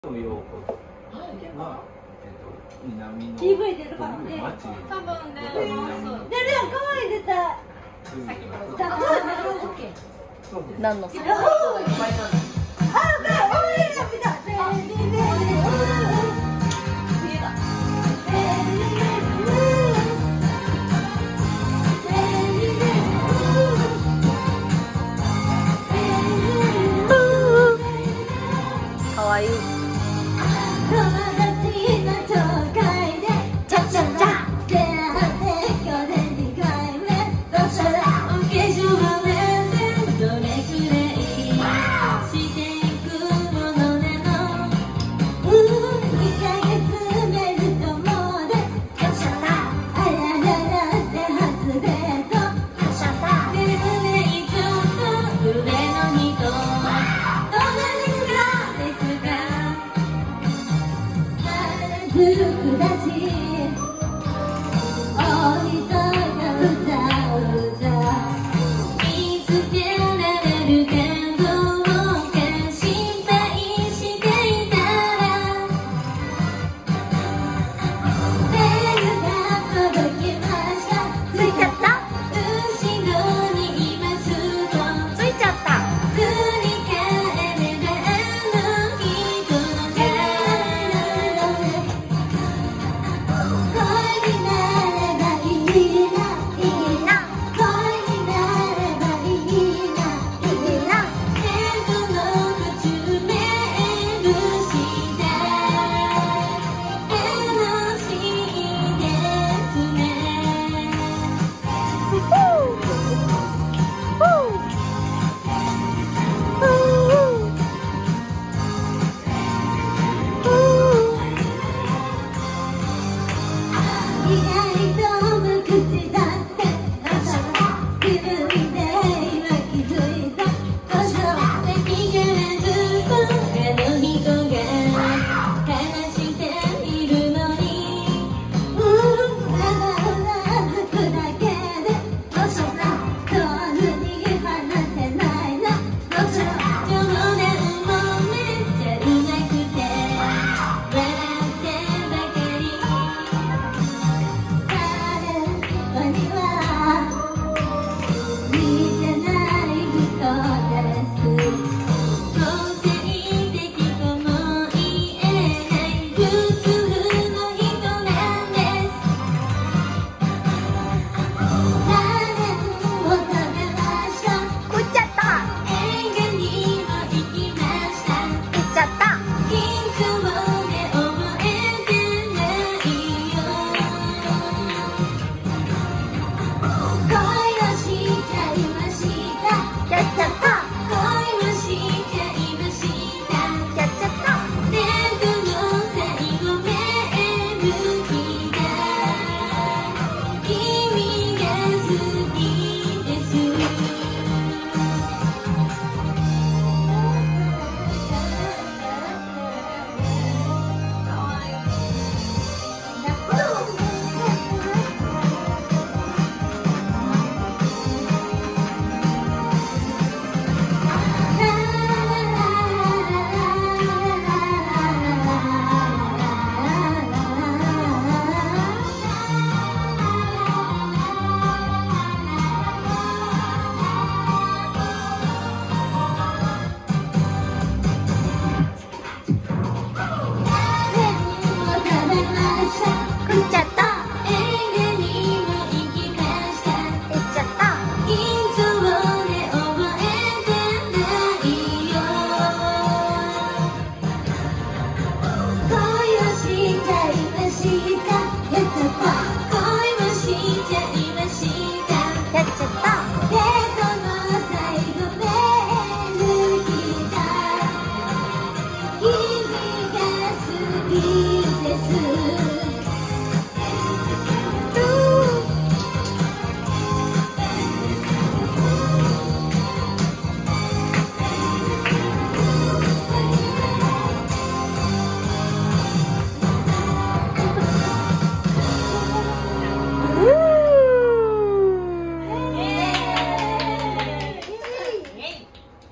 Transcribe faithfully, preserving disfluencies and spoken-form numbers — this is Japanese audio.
陽子は、えっと、南のピーブイ 出るからね。 町多分出る。出るやん、 南の可愛い出た。 何の？ あ、これ応援が見た。 かわいい。 友達の紹介でチャチャチャ出会って去年にかいめどうしたらお化粧の面でどれくらいしていくものなのうんにかげつめるともうでどうしたらあらららって初デートどうしたらルーメイトと上の人どんなですかですか古くだし